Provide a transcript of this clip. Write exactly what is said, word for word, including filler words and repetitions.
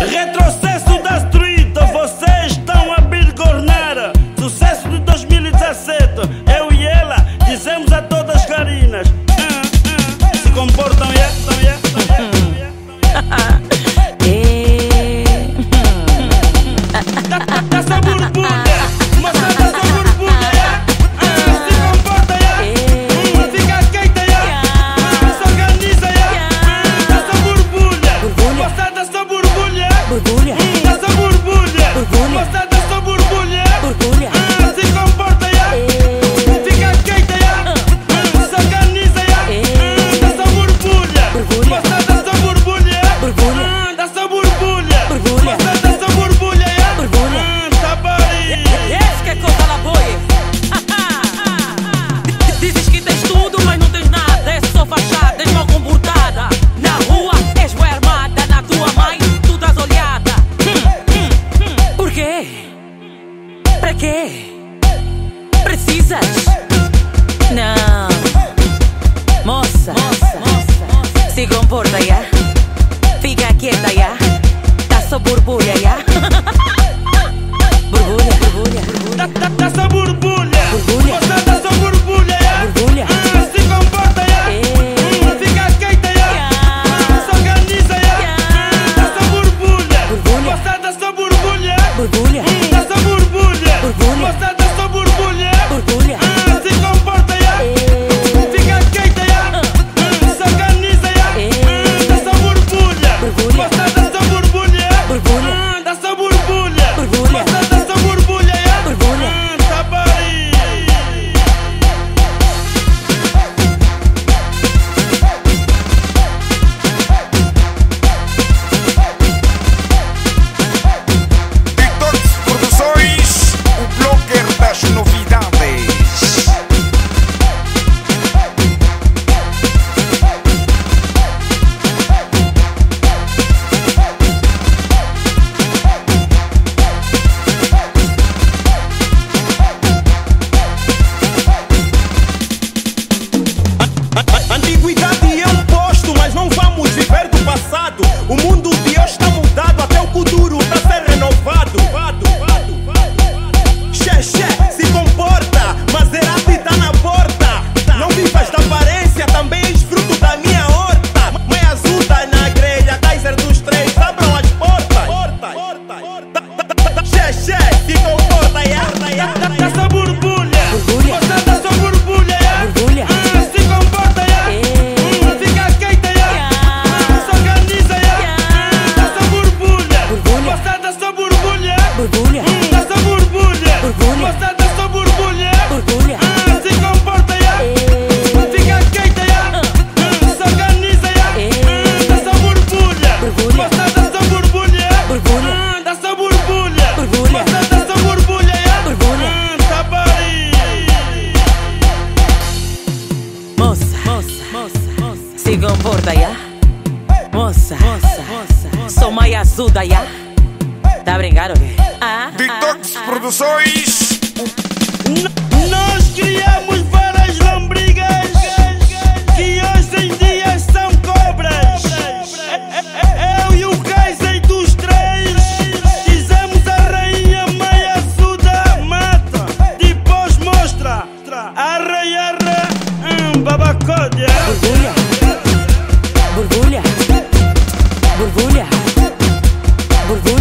Retrocesso da street, vocês estão a bigornar. Sucesso de dois mil e dezessete, eu e ela dizemos a todas as carinas. Ah, ah, se comportam, yeah, yeah, yeah, yeah. Dá essa borbulha, moça, dá essa borbulha, yeah. Ah, se comporta, yeah. Fica quieta, yeah. Ah, se organiza, yeah. Ah, dá essa borbulha, moça, dá essa borbulha, Borbulha, dá essa borbulha, Borbulha. moça, dá essa borbulha, borbulha, ah, se comporta, yeah. Fica quieta, yeah. Ah, se organiza, yeah. Ah, dá essa borbulha, Borbulha. moça, dá essa borbulha, Borbulha. ah, dá essa borbulha, Borbulha. moça, dá essa borbulha, yeah. Borbulha. Ah, tá bem. Esse que é coisa lá boia. Dizes que tens tudo, mas não tens nada. És só fachada, és mal comportada. Na rua és bué armada, na tua mãe tu dás olhada. Hum, hum, hum. Por quê? Pra quê? Precisas? Não. Moça, se comporta, ya. Fica quieta, ya. Tá só borbulha, ya. Borbulha, borbulha, Dá, borbulha. dá, dá essa borbulha, Borbulha. moça, dá essa borbulha, yeah. Borbulha. Ah, se comporta, yeah. Eh. Ah, fica quieta, yeah. Ah, se organiza, yeah. Ah, dá essa borbulha, Borbulha. moça, dá essa borbulha, borbulha, dá essa borbulha, Borbulha. moça, dá essa borbulha, borbulha, ah, se comporta, yeah. Fica quieta, yeah. Ah, se organiza, yeah. Ah, dá essa borbulha, Borbulha. moça, dá essa borbulha, Borbulha. ah, dá essa borbulha, Borbulha. moça, dá essa borbulha, yeah. Borbulha. Ah, tá bem. Detox Produções, o blogger das novidades. Antiguidade é um posto, mas não vamos viver do passado. O mundo de hoje está mudado, até o futuro está a ser renovado. Xé, xé, se comporta, Maserati tá na porta. Não vivas da aparência, também és fruto da minha horta. Mãe azul tá na grelha, Kaiser dos três, abram as portas. Xé, xé, se comporta, yeah. Dá essa borbulha, Borbulha. moça, dá essa borbulha, yeah. Borbulha. Ah, se comporta, yeah. Eh. Hum, fica quieta, yeah. Ah, se organiza, yeah. Ah, dá essa borbulha, Borbulha. moça, dá essa borbulha, borbulha, hum, dá essa borbulha, Borbulha. moça, dá essa borbulha, borbulha, ah, se comporta, yeah. Eh. Fica quieta, yeah. Hum, se organiza, yeah. Eh. Ah, dá essa borbulha, Borbulha. moça, dá essa borbulha, Borbulha. ah, dá essa borbulha, Borbulha. moça, dá essa borbulha, yeah. Borbulha. Ah, tá bem. Moça, moça, moça, moça. Se comporta, ya. Moça, moça, moça. Sou mais azuda, ya. Tá brincando, o quê? Ah, Detox Produções. N- Nós criamos várias lombrigas que hoje em dia são cobras. Eu e o Kaiser dos três fizemos a rainha mãe ajuda, mata, depois mostra. Arra, arra, hum, babacódia. borbulha, borbulha, borbulha, borbulha.